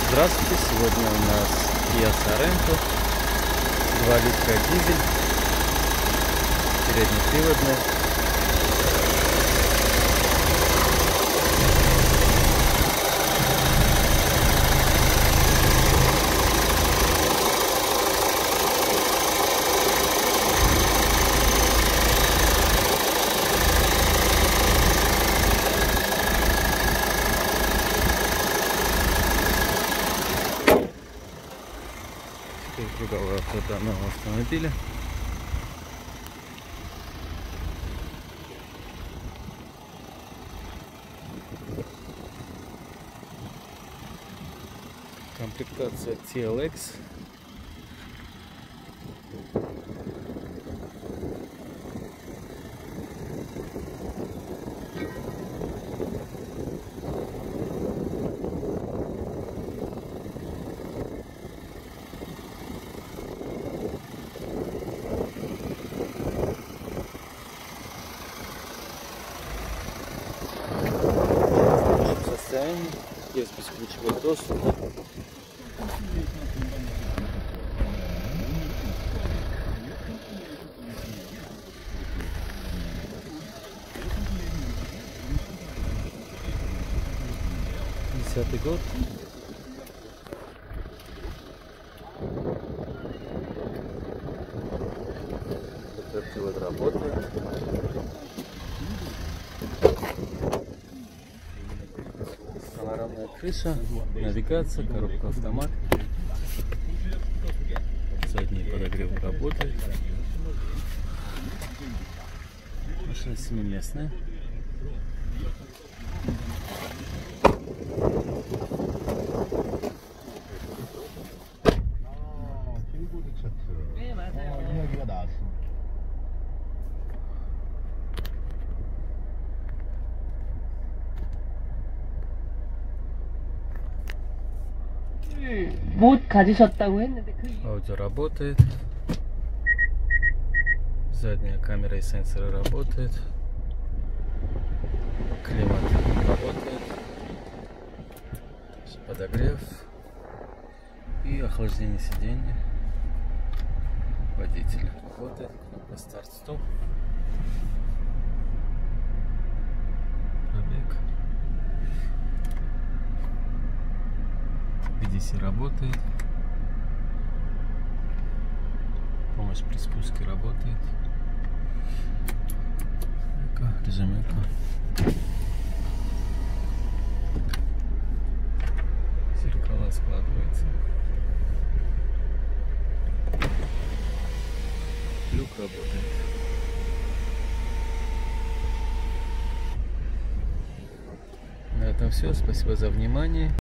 Здравствуйте, сегодня у нас Kia Sorento, 2 литра дизель, переднеприводный. Круговой обзор данного автомобиля. Комплектация TLX. Есть бесключевой доступ. Десятый год. Этот привод работает. Панорамная крыша, навигация, коробка автомат, задний подогрев работает. Машина 7-местная. 못 가지셨다고 했는데 Аудио работает. Задняя камера и сенсоры работают. Климат работает. Подогрев и охлаждение сиденья. Водитель работает. Кнопка старт-стоп. Пробег. VDC работает. Помощь при спуске работает. Режим эко. Зеркала складывается. Люк работает. На этом все. Спасибо за внимание.